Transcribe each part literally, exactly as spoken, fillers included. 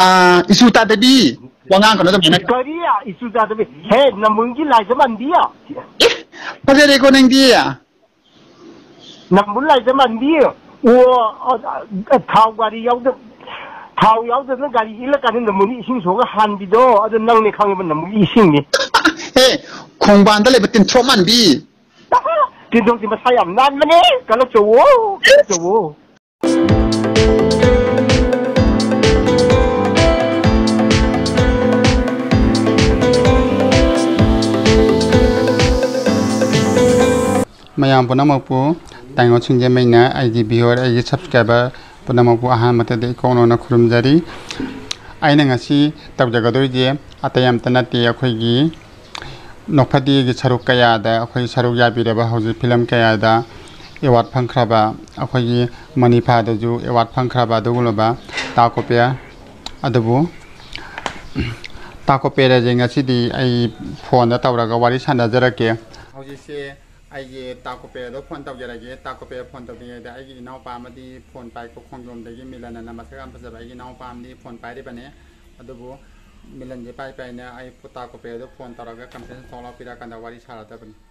아, 이수다대비 왕한 거는 좀 해나. 거리야 이수다대비 해 남문기 라이즈만 디야. 파제리 고냉디야. 남문 라이즈만 디야. 우와 타오가리 야우드 타오 야우드는 가리 일러가는 남문이 이싱소가 한비도 아주 낭내 강해본 남문이 이싱니. 해 공부한다 레버틴 초만 비. 진동지 뭐 사람 난만해. 갈라 좋어. 좋어. Mayam punamapu tango chingje maina ig viewer ig subscriber punamapu ahan matade kono na khurumjari aina ngasi tabjagadoi je atayam tanati akhoi nokphadi gi saruk kaya da akhoi saruk yabireba hauji film kaya da award phangkraba akhoi manipa da ju award phangkraba duguloba takopya adabu takopera je ngasi di ai phone da tawraga wari sanda jarake hauji se ai takope do phone taw jarage takope phone taw de ai gi naw pa madi phone pai ko khongjom de gi milana na masakam pajaba ai gi naw pa amdi phone pai ri bane adubu milan je pai pai na ai takope do phone taraga conference call pira kanda wari sara ta ban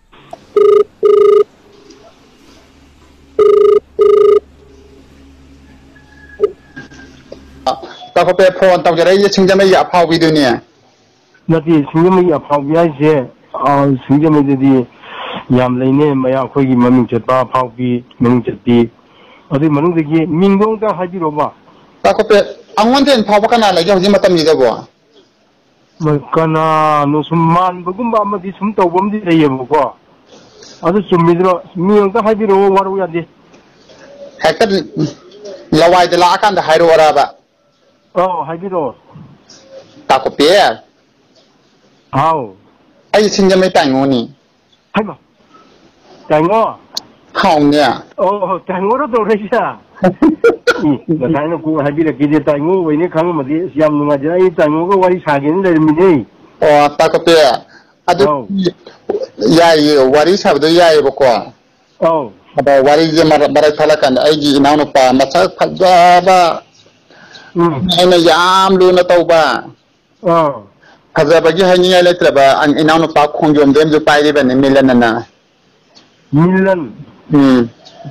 takope phone taw jarage chingjame ya phau bi du ne nati chingjame ya phau bi ai je a chingjame de yam leine maya khoi gi maming chatpa phau bi maming chatti adi manung de gi mingdong ta haji roba ta ko pe angon den phau kana la gi matam ni da bo ma kana no summan bugum ba ma di sum to bom di ye bo ko adu sumidro mingdong ta haji ro waru ya di hakka lawai de la kan da hairo wara ba oh haji ro ta ko pe hao ai chingjame tai ngoni hai ma tai ngo hao nya oh tai ngo ro do re sha na tai no ku hai bi le ki de tai ngo we ni khang ma di siam nu ma ja ai tai ngo ko wari sa gen le mi ni oh ta ko pe adu ya yi wari sa do ya yi bo ko oh aba wari je mar bara thala kan ai gi inaw no pa ma sa phajwa ba ai na yam lu na taw ba oh Kazabagi hanya letra ba ang inaw no pa khongjom dem jo pai ri ba ne milan na milan hmm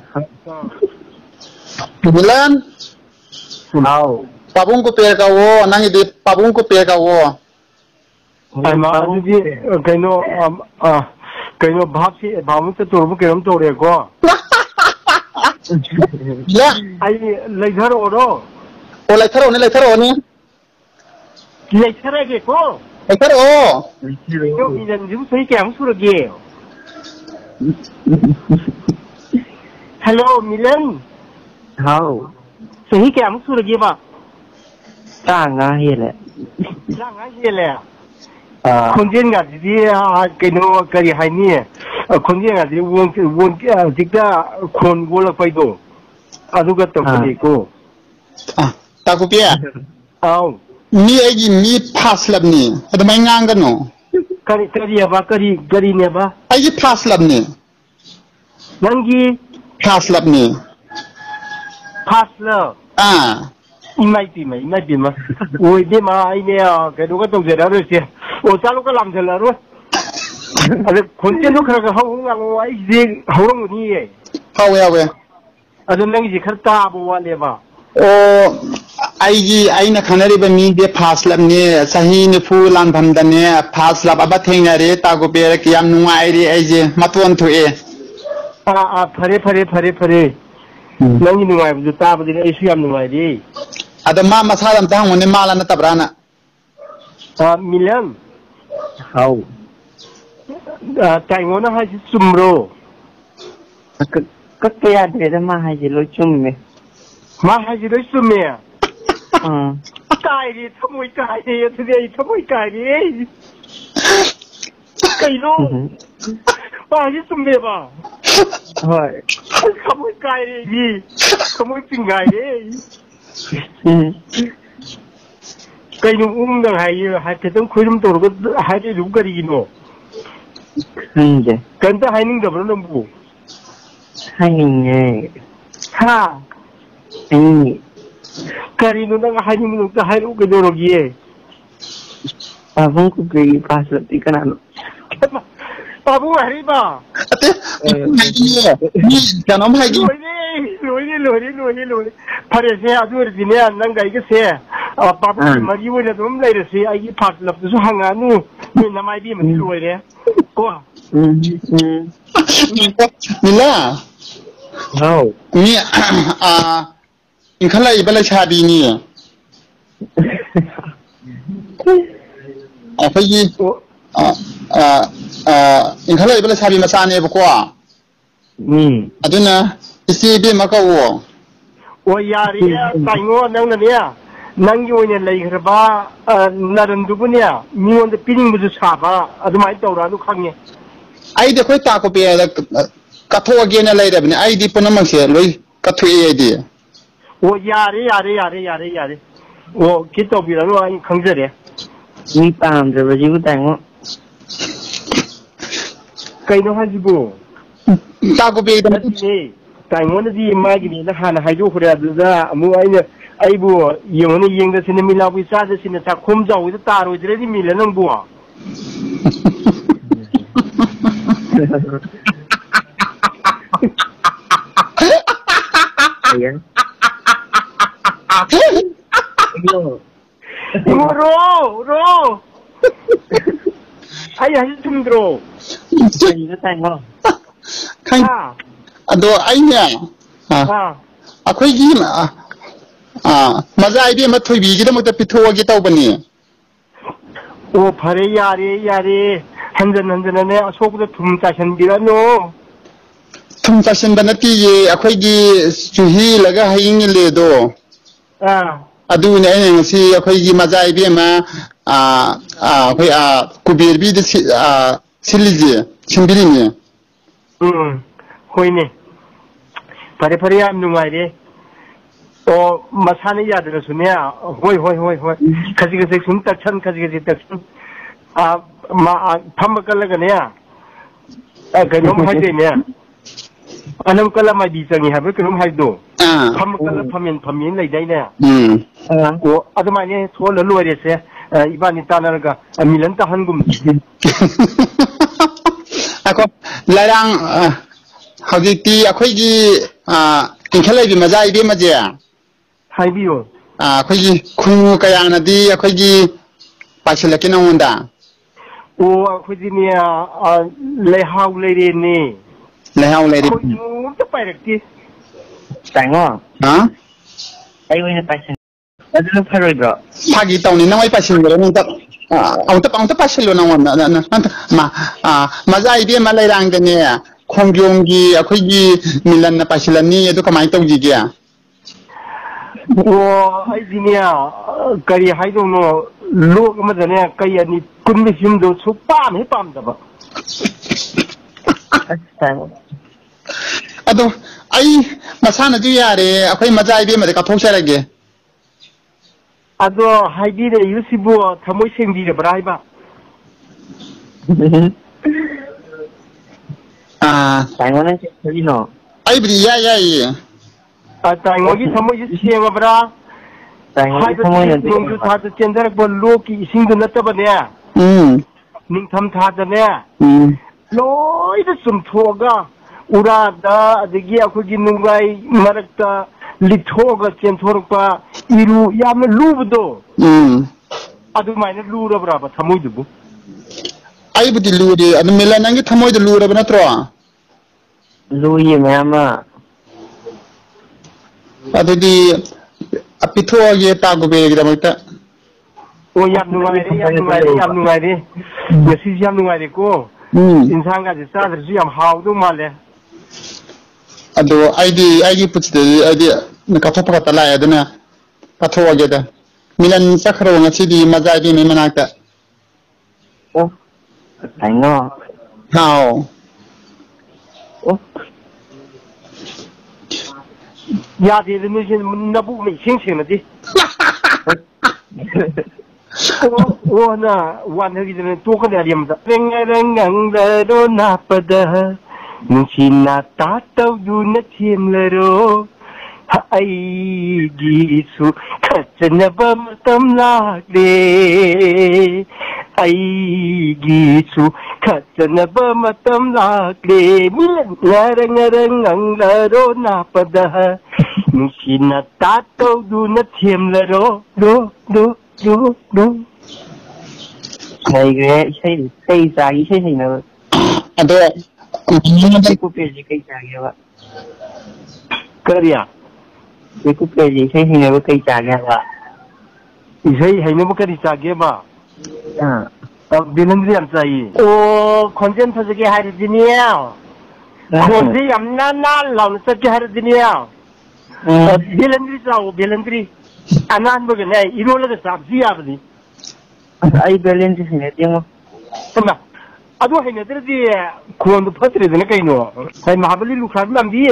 milan hao pabung ko pe ka wo nang idi pabung ko pe ka wo ai ma adu ji kaino a kaino bhap si bhamu te torbu keram tore ko ya ai leithar oro o leithar o ne leithar o ne leithar ge ko leithar o yo milan jum sei kang sura ge hello milan hao sei kang sura ge ba ta nga hi le la nga hi le à khonjen ga di kaino kari hai ni khonjen ga di won won dikta khon gol pai do adu ga to ni ko ah ta ko pe au ni ai gi ni pass lab ni adu mai ngang ga no kari kari ba kari kari ne ba ai gi pass lab ni nangi pass lab ni pass la ah imai pi mai imai pi ma oi de ma ai ne ka do ga to je da ro se o cha lo ka lam je la ro ade khonjen no khara ga hau nga ngo ai je hau ro ni ye hau ya we adu nangi ji khar ta bo wa le ba o aigi aina khanari ba mi de faslam ne sahi ne fu lan pham da ne fasla ba thenga re ta go pe ki yam nuai ri ai je matwan thu e a a phare phare phare phare nangi nuai bu ta ba de ai su yam nuai ri ada ma masal am tang ne mala na tabrana a milan hao tai ngo na ha sumro các cái anh thì mà hay gì lối chung này ma ha ji doi sume ừ kai ri thamoi kai ri thei thamoi kai ri kai no ba ji sume ba rồi thamoi kai ri ni thamoi pingai ri kai no um dang hai hai te tong khuirum to ro hai ri ru ka ri no ừ vậy kan ta hai ning da bro nam bu hai nghìn nghề ha anh Karino nang hanim nung tahalo ka dorogie. Pabong ko kay pasok di ka na. Pabong hari ba? Ate, haigi ni kanom haigi. Lori, lori, lori, lori, lori. Pare se adur dine nang gai ke se. Pabong mari wala dum lai re se ai phak lap su hanga nu. Ni namai bi mani loi re. Ko. Hmm. Hmm. Mila. How? Ni ah inkhala ibala shabi ni. Akwai ah ah ah inkhala ibala shabi masane ba ko. Hmm. Aduna isi bi maka wo. O yari taingo nang na niya. Nang yo ne lai graba narandu bu niya. Mi on de pining bu sa ba adumai taura nu khangye. Ai de khoi ta ko pe katho again lai da bni ai di punam se loi katho e di. O yari yari yari yari yari. O kito bi la lo ai khangje re. Ni pam de ba ji bu tang ngo. Kai no hajibu. Ta ko pe da Ni taingo na di ma gi ni na hana haidu khura du da amu ai ne ai bu yong ne yeng da sin mi la bu sa da sin ta khum jaw da ta ro dire di mi le nang bu. Ayan. Ibu ro ro. Ai hai tum dro. Ji bu tang ngo. Khang Ha ado ai ne ah ha. akwai gi ma ah maza ai bi ma thoi bi gi da mata pitho gi taw bani. O phare yare yare hanjan hanjan ne asok da thum ta shan bi ra no. Thum ta shin bana ti ye akwai gi suhi laga haing le do. Ah Adu ne ai ngasi akwai gi maza ai bi ma ah ah akwai ah kubir bi da ah silije chimbiri ne. um hoi ne. Phare phare yam nungai re. O masane ya da su ne hoi hoi hoi hoi. Khaji khaji sum ta chan khaji khaji ta a ma pham ka la ga ne a ga nom hai de ne. Anam kala mai bi changi ha ba ka nom hai do. Ah. Pham ka la phamin phamin lai dai ne. Hmm. O aduma ne thol lo re se ibani tanar ga milan ta hangum. Ako larang hawjikti akhoi gi ah inkhala bi maza ai bi ma je. Hai biyo. Ah akhoi gi khunu kaya na di akhoi gi pasilaki na onda. O akhoi di ne le hau le re ne. Le hau le ri. Ko nu ta pai rak ti. Tang ngo. Ha? Ai wi na passion. Adu lo pharoi bro. Phagi tawni na wai pasil gre nang ta ah ta ang ta pasilo na won na na ma ah maza ai bi ma lai rang de ne khongyong gi akhoi gi milan na pasilani edu kamai taw ji ge. O ai di ne kari hai do no lok ma da ne kai ani kun mi sim do su pam he pam da ba. Tang. Ado ai masana ju yare akwai maza ai bi ma de ka thok sarage. Ado hai di de yusibu thamoi seng di de brai ba. Ah Tang ngo na ji no. ai bi ya ya yi. A tai ngo gi thamoi yu seng ba bra. Tang ngo Hai ji mo ba yan. nong ju tha ta chendar ba lok ki sing do na ta ba ne. Hmm. Ning tham tha da ne. Hmm. Loi da sum thoga ura da adigi akhoi gi nungai marak ta lithoga chen thorok pa iru yam lu do. Hmm. Adu mai na lu ra bra ba thamoi du bu. Ai budi luri adu mela nangi thamoi de lura bana tro. Lu yi ma ma. Adu di apitho ye ta go be gira mata. O yam nungai re yam nungai re yam nungai re. Yasi yam nungai re ko. Hmm. Insan ga sa da su yam hau du ma le. Adu ai di ai gi puts de ai di na ka thopa ka tala adu na patho ge da. Milan sakhro ngasi di maza di me manakta. Oh. Tang ngo. How? Oh. Ya de ni sin na bu mi sing sing na di. O na wan ha gi de to ka da yam da. Reng reng ngang da do na pa da. Nung sin na ta tau du na thiem le ro. ꯑꯩꯒꯤꯁꯨ ꯈꯠꯆꯅꯕ ꯃꯇꯝ ꯂꯥꯛꯂꯦ ꯑꯩꯒꯤꯁꯨ ꯈꯠꯆꯅꯕ ꯃꯇꯝ ꯂꯥꯛꯂꯦ ꯉꯔꯪ ꯉꯔꯪ ꯉꯪꯂꯔꯣ ꯅꯥꯄꯗ ꯅꯨꯡꯁꯤꯅ ꯇꯥꯠꯇꯧꯗꯨꯅ ꯊꯦꯝꯂꯔꯣ ꯗꯣ ꯗꯣ ꯗꯣ ꯗꯣ ꯂꯩꯈ꯭ꯔꯦ ꯏꯁꯩ ꯀꯩ ꯆꯥꯒꯤ ꯏꯁꯩ ꯍꯩꯅꯕ ꯑꯗꯣ ꯀꯨꯄꯦꯁꯤ ꯀꯩ ꯆꯥꯒꯦꯕ ꯀꯔꯤ ꯀꯨꯄꯦꯁꯤ ꯏꯁꯩ ꯍꯩꯅꯕ ꯀꯩ ꯆꯥꯒꯦ ꯍꯥꯏꯕ ꯏꯁꯩ ꯍꯩꯅꯕ ꯀꯔꯤ ꯆꯥꯒꯦꯕ ꯕꯦꯂꯟꯗ꯭ꯔꯤ ꯌꯥꯝ ꯆꯥꯏꯌꯦ ꯑꯣ ꯈꯣꯟꯖꯦꯜ ꯐꯖꯒꯦ ꯍꯥꯏꯔꯗꯤꯅꯦ ꯈꯣꯟꯁꯦ ꯌꯥꯝ ꯅꯥꯟ ꯅꯥꯟ ꯂꯥꯎꯅ ꯆꯠꯀꯦ ꯍꯥꯏꯔꯗꯤꯅꯦ ꯕꯦꯂꯟꯗ꯭ꯔꯤ ꯆꯥꯎ ꯕꯦꯂꯟꯗ꯭ꯔꯤ ꯑꯅꯥꯟꯕꯒꯅꯦ ꯏꯔꯣꯜꯂꯒ ꯆꯥꯕꯁꯨ ꯌꯥꯕꯅꯤ ꯑꯩ ꯕꯦꯂꯦꯟꯗ꯭ꯔꯤ ꯍꯩꯅꯗꯦꯉꯣ ꯑꯗꯨ ꯍꯩꯅꯗ꯭ꯔꯗꯤ ꯈꯣꯟꯗꯣ ꯐꯠꯇ꯭ꯔꯦꯗꯅ ꯀꯩꯅꯣ ꯍꯥꯏ ꯃꯍꯥꯕꯂꯤ ꯂꯨꯈ꯭ꯔꯥꯕꯤ ꯃꯥꯟꯕꯤ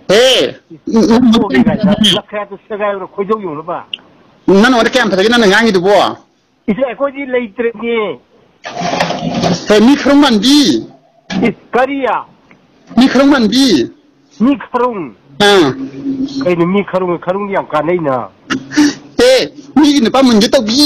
ꯂꯛꯈ꯭ꯔꯥꯗꯣ ꯁꯦꯒꯥꯏꯔꯣ ꯈꯣꯏꯗꯧ ꯌꯧꯅꯕ ꯅꯪ ꯑꯣꯏꯔ ꯀꯌꯥꯝ ꯐꯖꯒꯦ ꯅꯪꯅ ꯉꯥꯡꯉꯤꯗꯨꯕꯣ ꯏꯁꯦ ꯑꯩꯈꯣꯏꯗꯤ ꯂꯩꯇ꯭ꯔꯦꯅꯦ ꯍꯦ ꯃꯤ ꯈꯔꯨꯡ ꯃꯥꯟꯕꯤ ꯀꯔꯤꯌꯥ ꯃꯤ ꯈꯔꯨꯡ ꯃꯥꯟꯕꯤ ꯃꯤ ꯈꯔꯨꯡ ꯑꯥ ꯀꯩꯅꯣ ꯃꯤ ꯈꯔꯨꯡ ꯈꯔꯨꯡꯗꯤ ꯌꯥꯝ ꯀꯥꯟꯅꯩꯅ ꯍꯦ ꯃꯤꯒꯤ ꯅꯨꯄꯥ ꯃꯨꯟꯒꯦ ꯇꯧꯕꯤ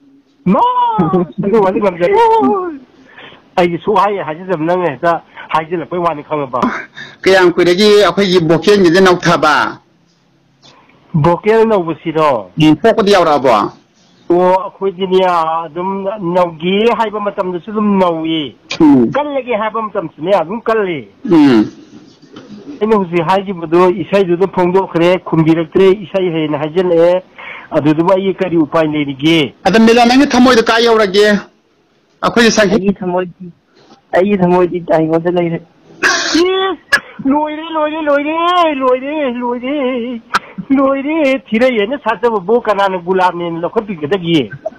ꯑꯩꯒꯤ ꯁꯨꯛꯍꯥꯏ ꯍꯥꯏꯖꯗꯕ ꯅꯪꯅ ꯍꯦꯛꯇ ꯍꯥꯏꯖꯤꯜꯂꯛꯄꯩ ꯋꯥꯅꯤ ꯈꯪꯉꯕ ꯀꯌꯥꯝ ꯀꯨꯏꯔꯒꯦ ꯑꯩꯈꯣꯏꯒꯤ ꯚꯣꯀꯦꯜꯒꯤꯁꯦ ꯅꯧꯊꯕ ꯚꯣꯀꯦꯜ ꯅꯧꯕꯁꯤꯔꯣ ꯄꯣꯛꯄꯗꯤ ꯌꯥꯎꯔꯛꯑꯕꯣ ꯑꯣ ꯑꯩꯈꯣꯏꯗꯤꯅꯦ ꯑꯗꯨꯝ ꯅꯧꯒꯦ ꯍꯥꯏꯕ ꯃꯇꯝꯗꯁꯨ ꯑꯗꯨꯝ ꯅꯧꯏ ꯀꯜꯂꯒꯦ ꯍꯥꯏꯕ ꯃꯇꯝꯁꯨꯅꯦ ꯑꯗꯨꯝ ꯀꯜꯂꯤ ꯑꯩꯅ ꯍꯧꯖꯤꯛ ꯍꯥꯏꯈꯤꯕꯗꯣ ꯏꯁꯩꯗꯨꯗ ꯐꯣꯡꯗꯣꯛꯈ꯭ꯔꯦ ꯈꯨꯝꯕꯤꯔꯛꯇ꯭ꯔꯦ ꯏꯁꯩ ꯍꯩꯅ ꯍꯥꯏꯖꯤꯜꯂꯛꯑꯦ ꯑꯗꯨꯗꯨꯕꯨ ꯑꯩ ꯀꯔꯤ ꯎꯄꯥꯏ ꯂꯩꯔꯤꯒꯦ ꯑꯗ ꯃꯤꯂꯟ ꯅꯪꯒꯤ ꯊꯃꯣꯏꯗꯣ ꯀꯥꯏ ꯌꯧꯔꯒꯦ ꯑꯩꯈꯣꯏꯒꯤ ꯑꯩꯒꯤ ꯊꯃꯣꯏꯗꯤ ꯑꯩꯒꯤ ꯊꯃꯣꯏꯗꯤ ꯑꯩꯉꯣꯟꯗ ꯂꯩꯔꯦ ꯂꯣꯏꯔꯦ ꯂꯣꯏꯔꯦ ꯂꯣꯏꯔꯦ ꯂꯣꯏꯔꯦ ꯂꯣꯏꯔꯦ ꯂꯣꯏꯔꯦ ꯊꯤꯔꯩꯌꯦꯅ ꯁꯥꯖꯕꯕꯨ ꯀꯅꯥꯅ ꯒꯨꯂꯥꯝꯅꯦꯅ ꯂꯧꯈꯠꯄꯤꯒꯗꯒꯦ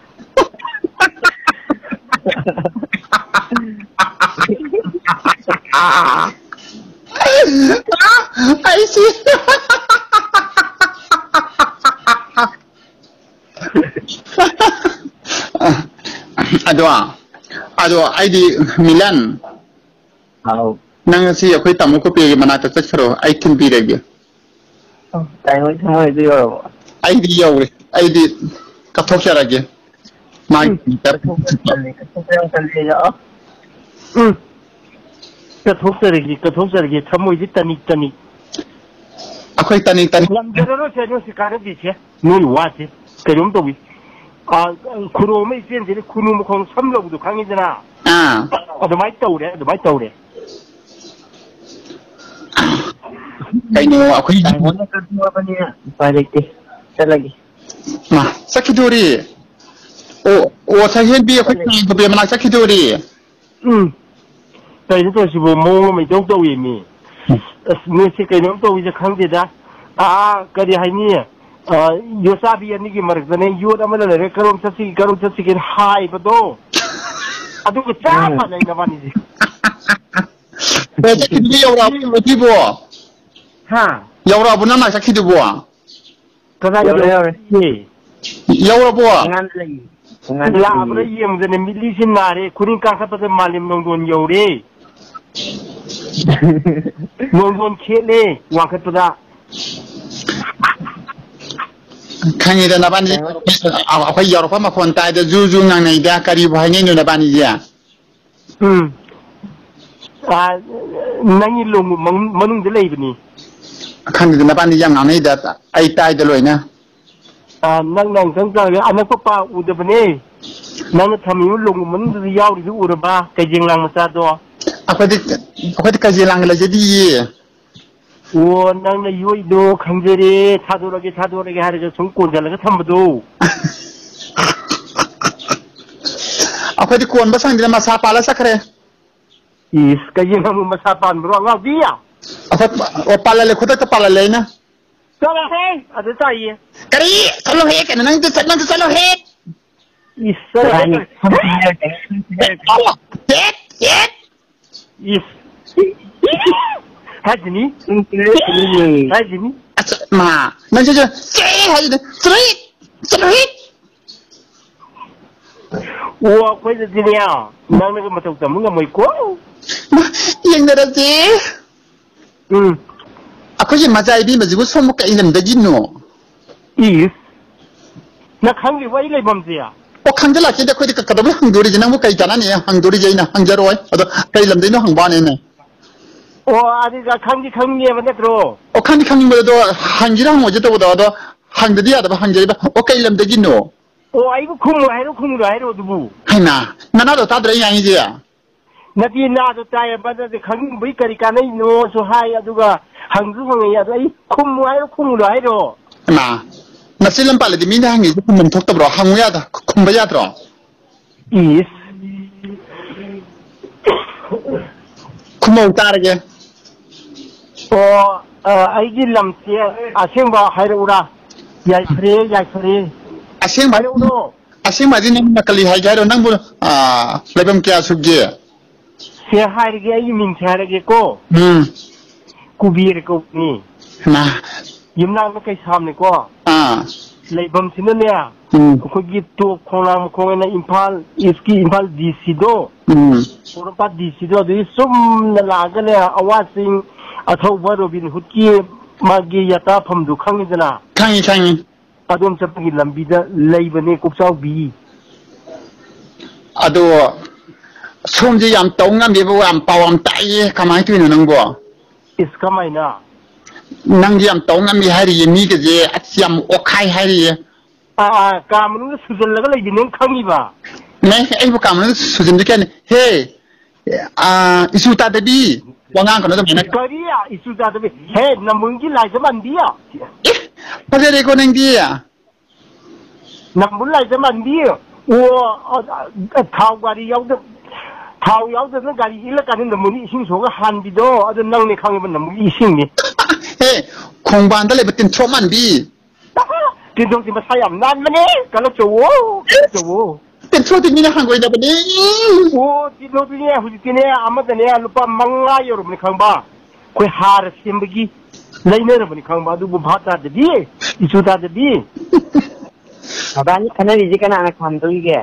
ꯑꯩꯁꯤ ꯑꯗꯣ ꯑꯗꯣ ꯑꯩꯗꯤ ꯃꯤꯂꯟ ꯑꯥꯎ ꯅꯪ ꯉꯁꯤ ꯑꯩꯈꯣꯏ ꯇꯥꯃꯣ ꯀꯣꯄꯦꯒꯤ ꯃꯅꯥꯛꯇ ꯆꯠꯈ꯭ꯔꯣ ꯑꯩ ꯊꯤꯟꯕꯤꯔꯒꯦ ꯇꯥꯏꯃꯣꯏ ꯊꯃꯣꯏꯗꯨ ꯌꯧꯔꯕꯣ ꯑꯩꯗꯤ ꯌꯧꯔꯦ ꯑꯩꯗꯤ ꯀꯠꯊꯣꯛꯆꯔꯒꯦ ꯎꯝ ꯀꯠꯊꯣꯛꯆꯔꯒꯦ ꯀꯠꯊꯣꯛꯆꯔꯒꯦ ꯊꯃꯣꯏꯁꯤ ꯇꯅꯤꯛ ꯇꯅꯤꯛ ꯑꯩꯈꯣꯏ ꯇꯅꯤꯛ ꯇꯅꯤꯛ ꯉꯝꯖꯔꯔꯣꯏꯁꯦ ꯅꯣꯏ ꯀꯥꯟꯅꯕꯤꯁꯦ ꯅꯣꯏ ꯋꯥꯁꯦ ꯀꯩꯅꯣꯝ ꯇꯧꯏ ꯈꯨꯅꯨ ꯑꯃ ꯏꯆꯦꯟꯁꯤꯗꯤ ꯈꯨꯅꯨ ꯃꯈꯣꯡ ꯁꯝ ꯂꯧꯕꯗꯣ ꯈꯪꯉꯤꯗꯅ ꯑꯥ ꯑꯗꯨꯃꯥꯏꯅ ꯇꯧꯔꯦ ꯑꯗꯨꯃꯥꯏꯅ ꯇꯧꯔꯦ ꯀꯩꯅꯣ ꯑꯩꯈꯣꯏ ꯇꯥꯏꯃꯣꯅ ꯀꯠꯊꯣꯛꯑꯕꯅꯤꯅ ꯎꯄꯥꯏ ꯂꯩꯇꯦ ꯆꯠꯂꯒꯦ ꯆꯠꯈꯤꯗꯣꯔꯤ ꯑꯣ ꯑꯣ ꯁꯛꯍꯦꯟꯕꯤ ꯑꯩꯈꯣꯏ ꯀꯣꯄꯦ ꯃꯅꯥꯛ ꯆꯠꯈꯤꯗꯣꯔꯤ ꯎꯝ ꯀꯩꯅꯣ ꯇꯧꯔꯤꯁꯤꯕꯨ ꯃꯑꯣꯡ ꯑꯃ ꯏꯇꯧ ꯇꯧꯏ ꯃꯤ ꯑꯁ ꯅꯣꯏꯁꯦ ꯀꯩꯅꯣꯝ ꯇꯧꯏꯁꯦ ꯈꯪꯗꯦꯗ ꯑꯥ ꯀꯔꯤ ꯍꯥꯏꯅꯤ ꯌꯣꯠꯆꯥꯕꯤ ꯑꯅꯤꯒꯤ ꯃꯔꯛꯇꯅꯦ ꯌꯣꯠ ꯑꯃꯅ ꯂꯩꯔꯦ ꯀꯔꯣꯝ ꯆꯠꯁꯤꯒꯦ ꯀꯔꯣꯝ ꯆꯠꯁꯤꯒꯦꯅ ꯍꯥꯏꯕꯗꯣ ꯑꯗꯨꯒ ꯆꯞ ꯃꯥꯟꯅꯩ ꯅꯕꯥꯅꯤꯁꯦ ꯆꯠꯈꯤꯗꯨꯕꯨ ꯌꯧꯔꯛꯑꯕꯣ ꯁꯤꯕꯣ ꯍꯥ ꯌꯧꯔꯛꯑꯕꯣ ꯅꯪ ꯅꯥꯛ ꯆꯠꯈꯤꯗꯨꯕꯣ ꯀꯗꯥꯏ ꯌꯧꯔꯦ ꯌꯧꯔꯦ ꯌꯧꯔꯕꯣ ꯊꯣꯡꯒꯥꯟꯗ ꯂꯩꯌꯦ ꯊꯣꯡꯒꯥꯟꯗ ꯂꯥꯛꯑꯕ꯭ꯔꯥ ꯌꯦꯡꯕꯗꯅꯦ ꯃꯤꯠꯂꯤꯁꯤ ꯅꯥꯔꯦ ꯈꯨꯅꯤꯡ ꯀꯥꯡꯈꯠꯄꯗ ꯃꯥꯂꯦꯝ ꯅꯣꯡꯗꯣꯟ ꯌꯧꯔꯦ ꯅꯣꯡꯗꯣꯟ ꯈꯦꯠꯂꯦ ꯋꯥꯡꯈꯠꯄꯗ ꯈꯪꯉꯤꯗ ꯅꯕꯥꯅꯤꯁꯦ ꯑꯩꯈꯣꯏ ꯌꯧꯔꯛꯄ ꯃꯈꯣꯟ ꯇꯥꯏꯗ ꯖꯨ ꯖꯨ ꯉꯥꯡꯅꯩꯗ ꯀꯔꯤꯕꯨ ꯍꯥꯏꯅꯩꯅꯣ ꯅꯕꯥꯅꯤꯁꯦ ꯎꯝ ꯅꯪꯒꯤ ꯂꯣꯡ ꯃꯅꯨꯡꯗ ꯂꯩꯕꯅꯤ ꯈꯪꯗꯦꯗ ꯅꯕꯥꯅꯤ ꯌꯥꯝ ꯉꯥꯡꯅꯩꯗ ꯑꯩ ꯇꯥꯏꯗ ꯂꯣꯏꯅ ꯅꯪꯅ ꯑꯃꯨꯛꯇꯪ ꯆꯪꯉꯒ ꯑꯅꯛꯄ ꯄꯥ ꯎꯗꯕꯅꯦ ꯅꯪꯅ ꯊꯝꯃꯤꯕ ꯂꯣꯡꯒꯨꯝ ꯃꯅꯨꯡꯗꯨꯗ ꯌꯥꯎꯔꯤꯗꯨ ꯎꯔꯕ ꯀꯩꯖꯦꯡ ꯂꯥꯡ ꯃꯆꯥꯗꯣ ꯑꯩꯈꯣꯏꯗꯤ ꯑꯩꯈꯣꯏꯗꯤ ꯀꯖꯦꯡ ꯂꯥꯡꯒ ꯂꯩꯖꯗꯤꯌꯦ ꯑꯣ ꯅꯪꯅ ꯌꯣꯛꯏꯗꯣ ꯈꯪꯖꯔꯦ ꯊꯥꯗꯣꯔꯛꯑꯒꯦ ꯊꯥꯗꯣꯔꯛꯑꯒꯦ ꯍꯥꯏꯔꯒ ꯁꯨꯝ ꯀꯣꯟꯁꯤꯜꯂꯒ ꯊꯝꯕꯗꯣ ꯑꯩꯈꯣꯏꯗꯤ ꯀꯣꯟꯕ ꯁꯪꯗꯦ ꯃꯁꯥ ꯄꯥꯜꯂ ꯆꯠꯈ꯭ꯔꯦ ꯏꯁ ꯀꯩꯖꯦꯡ ꯂꯥꯡꯕꯨ ꯃꯁꯥ ꯄꯥꯟꯕ꯭ꯔꯣ ꯑꯉꯥꯎꯕꯤ ꯑꯩꯈꯣꯏ ꯄꯥꯜꯍꯜꯂꯦ ꯈꯨꯗꯛꯇ ꯄꯥꯜꯍꯜꯂꯦ ꯑꯩꯅ ꯆꯠꯂꯣꯍꯦ ꯑꯗ ꯇꯥꯏꯌꯦ ꯀꯔꯤ ꯆꯠꯂꯣꯍꯦ ꯀꯩꯅꯣ ꯅꯪꯁꯨ ꯅꯪꯁꯨ ꯆꯠꯂꯣꯍꯦ ꯏꯁ ꯍꯥꯏꯖꯤꯅꯤ ꯍꯥꯏꯖꯤꯅꯤ ꯃꯥ ꯅꯪꯁꯨ ꯍꯥꯏꯖꯤꯅꯤ ꯆꯠꯂꯣꯍꯦ ꯑꯣ ꯑꯩꯈꯣꯏꯗꯗꯤꯅꯦ ꯅꯪꯅꯒ ꯃꯇꯧ ꯇꯝꯕ ꯉꯝꯃꯣꯏꯀꯣ ꯌꯦꯡꯅꯔꯁꯤ ꯎꯝ 아코지 마자이비 마지고 손목 이름 되긴노. is. 나 강기 왜 이래 범지야? 어 강자라 진짜 거기 그다음에 항도리지 나뭐 까이 있잖아니. 항도리지 이나 항자로 와. 어도 까이 람데노 항바네네. 어 아디가 강기 강기에 만나 들어. 어 강기 강기 뭐도 항기랑 뭐지 또보다 어도 항들이 하다 항자리 어 까이 람 되긴노. 어 아이고 쿵으로 해로 쿵으로 해로 두부. 하이나 나나도 다들 양이지. 나디 나도 따야 받아서 강기 뭐 이까리까 내 노소 하야 누가 항주성이야. 이 쿵으로 해로 쿵으로 해로. 나 나실람 빨래디 미나 항이 좀 톡더브로 항우야다 콤바야드로. is. 구멍 따르게. 어, 어, 아이기 람시에 아생바 하이로라. 야이프레 야이프레. 아생 말 하이로로. 아생 말이 남 나칼리 하이가로 낭부 아 레범 끼야 숙게. 세 하이게 이 민차르게고 음. 구비르고 니. 나. 임나가 kai samne ko. 아. Leibam sinanya. 음. Kogi to khonam khongena Impal iski Impal D C do. 음. Oropa D C do di sum na lagane awasing athoba Robin Hood ki magi yata phamdu khangidana. 강이 강이. Adom chapagi lambida leibane kopchau bi. 아도 손지 얌 똥감 비보 얌 빠왕 따이 가만히 뛰는 능 거. Iska maina. 낭지 얌 똥감 비 하리 미게지 얌 오카이 하리. 아, 까무는 수절라가 레이는 khang이바. 네, 에이부 까면 수준도 ken 헤. 아, 이수타데비 왕한 거는 뭐냐? Kariya isudabe he namungi laijaman dia. 파제리 고능디야. Namun laijaman dia. Wo thau gari yaud thau yaud na gari ila kanin namuni ising soga hanbido adu nangni khangibon namuni ising ni. 헤, 공부한다 레버틴 초만 비. Tindong si masayam nan mane kalau cowo cowo. 벤트로드 미나 한 거이다 보니. O tindong ni hujitine amadane lupa manga yorobni khangba. Koi har simbagi lainer bani khangba du bhata de bi isuda de bi. Abani kana riji kana anak hamdoi ge.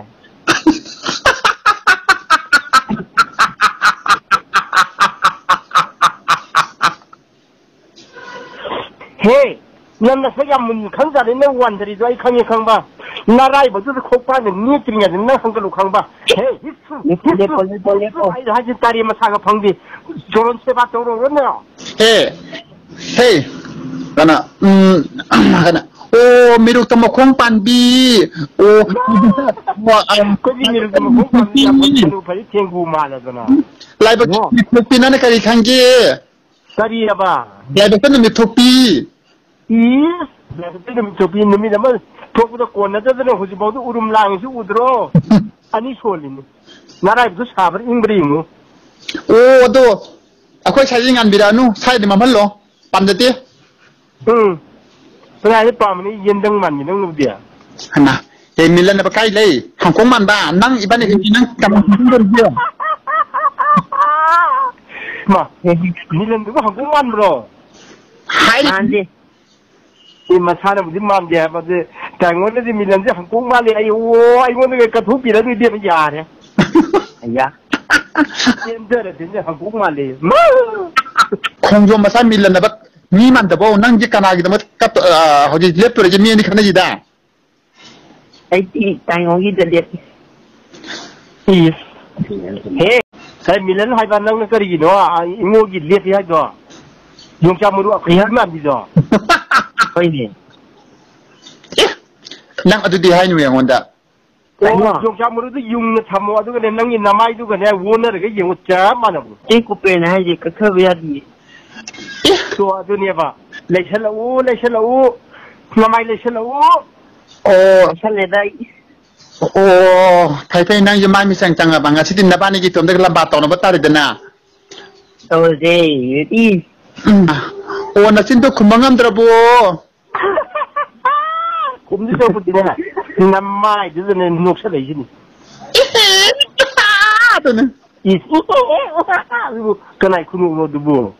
Hey, namna sayam mun khangja ne wandri do ai khangi khangba. Narai bodu ko pa ne ni trinya na khanglu khangba. Hey, hisu. Le pole pole ko. ai haji tari masaga phangbi. Joron seba toro ronno. 헤, 헤, 가나, 음, 가나. 오, 미룩 또 뭐 공판비. 오, 뭐, 아, Kogi ni ru mo ko pa ya mo pa tengu mala dona. 라이브 미톡비나네 까리 간게. Tari aba. 라이브 끝는 미톡비. Is. La tene to bi numi na ma to bu ko na da na huji bodu urum lang su udro. Ani solini. Narai bu sabar ingbrimu. 오, 또, 아코이 사진 안 비라누, 사이드만 말로. 빰드티? Hmm. Pernah pam ni yendang man ni nang dia. 하나. 에 밀란 나 바카이 레이. 항공만 봐. 낭 이번에 그냥 깜짝 놀랐어. Ma, ni len du hang man bro. 하이. Andi. I ma sana bu mam dia ba de ta ngon de mi len de hang man le ai wo ai ngon de ka thu pi la ni de ma ya de. Aya. Yen de de de hang man le. Ma. 공좀 마사 밀란 나 바. 니만다 보. 낭 지까나기도 뭐 까 어디 랩토르지 미니 카나지다. Ai ti tai ngi de le. Is. He. Sai mi len hai ba nang na kari no a ngo gi le ti hai do. Yong cha mu ru a khia ma bi do. Koi ni. 낭 어디 하이누 양원다. Yong cha mu ru du yung na tham wa du ne nang ni na mai du ne wo na ge yong cha ma na bu. Ti ku pe na ji ka ka ya di. To adu ne ba. Le chela u le chela u. Na mai le chela u. 오, Sa le dai. 오, 타이페이 낭 유마 미상 장아 방아 시딘 나바니기 좀 되게 람바 떠는 거 따르드나. To de ti. 오, 나 진짜 금방 안 들어보. Cũng như tôi phụ này, năm mai chứ nên nộp sẽ lấy gì? Ít, cái này không nộp được bù.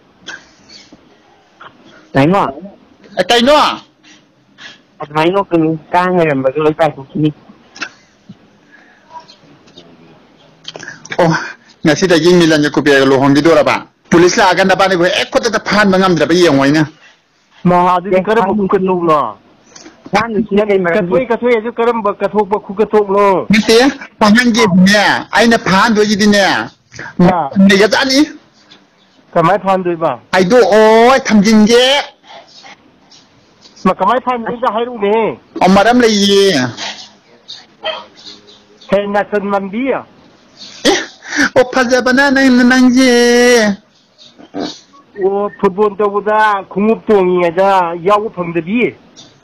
Đấy ngọ. Cái nó. Máy nó cứ ca người làm cái lối tay của chị. 오, 나 시다 잉밀란 야쿠비야 로 홍기도라 봐. police la aganda ba ni go ekko ta phan bangam dra ba yeng wai na 마 아들이 그럼 뭐 그쪽로 나는 진짜 그토이 그토이 아주 그럼 뭐 그토 뭐 그쪽로 밑에 방한 게네 아이나 반 도지디네 내 여자니 가만히 판도이봐 아이도 오 탐진게 막 가만히 판도이자 하이루네 엄마람 레이 해나 선만비야 오 파자바나 나는 난제 오 풋볼도보다 공업동이자 야구 펑드비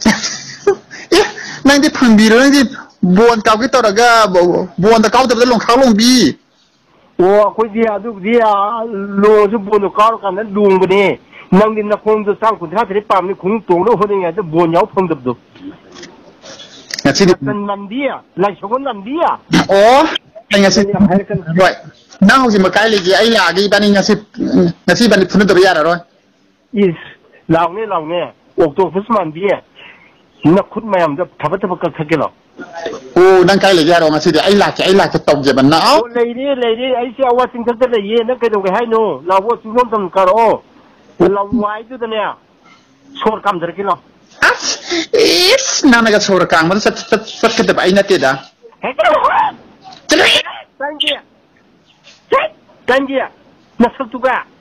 난데 펑비를 난데 보안 까게 떠라가 뭐 보안다 까우다 롱카롱비 오 아코디 아두디야 로즈 보노 까로 간다 룽거니 낭딘나 공도 상군 하들이 밤니 공동로 호딩야데 뭐냐고 펑드도 나치디 선만비야 라쇼건 남비야 오 ngasi rồi nang hausi ma kai legi ai la gi bani ngasi ngasi bani phunu do ya rồi is laune laune okto fusman biye na khut mayam da thabat thabat ka thakelo o nang kai legi ya rồi ngasi de ai la ki ai la ki tong je ban na o leidi leidi ai sia wa sing thak da ye na kai do ga hai no la wo su lom tam karo la wai du da ne sor kam dar kilo is nang na ga sor kang ma sat sat sat ka da ai na te da Ganji, ganji, nasıl tuga?